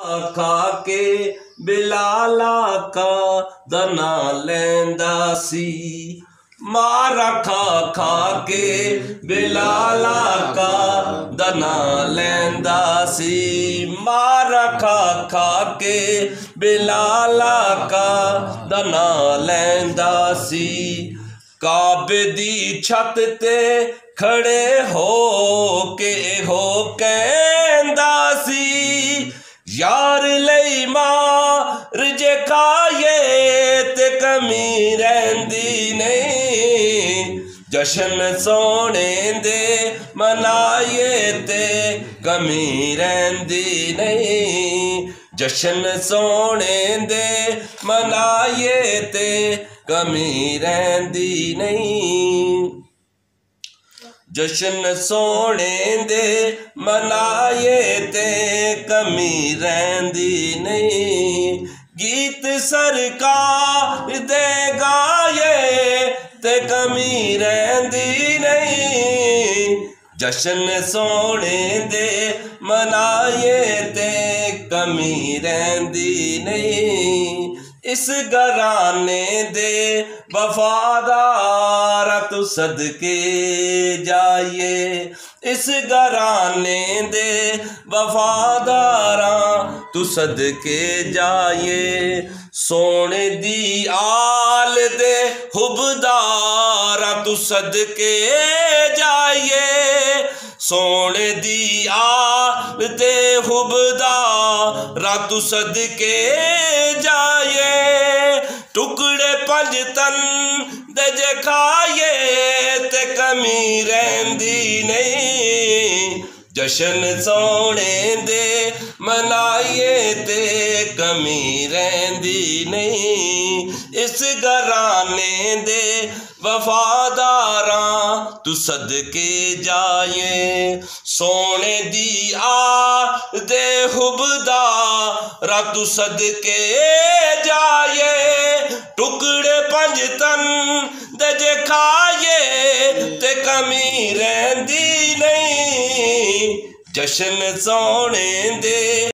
खा के बिलाला का दना लैंदा सी। मारा खा खा के बिलाला का दना लैंदा सी। मारा खा खा के बिलाला का दना लैंदा सी। काबे दी छत ते खड़े हो कहंदा सी। यार लई मार जे खाए ते कमी रहिंदी नहीं। जशन सोने दे मनाए ते कमी रहिंदी नहीं। जशन सोने दे मनाए ते कमी रहिंदी नहीं। जशन सोने दे मनाए ते कमी रहिंदी नहीं। गीत सरकार दे गाए ते कमी रहिंदी नहीं। जशन सोने दे मनाए ते कमी रहिंदी नहीं। इस घराने दे वफादार तू सदके जाइए। इस घराने दे वफादार तू सदके जाइए। सोने दी आल दे हुबदार तू सदके जाइए। सोने दी आल दे हुबदार तू सदके जाइए। टुकड़े पंज तन दे जे खाए ते कमी रहिंदी नहीं। जशन सोने दे मनाए ते कमी रहिंदी नहीं। इस घराने दे वफादारां तू सदके जाए। सोने दी आ दे हुबदार तू सदके जाए। टुकड़े पंज तन दे जे खाए ते कमी रहिंदी नहीं। जशन सोने दे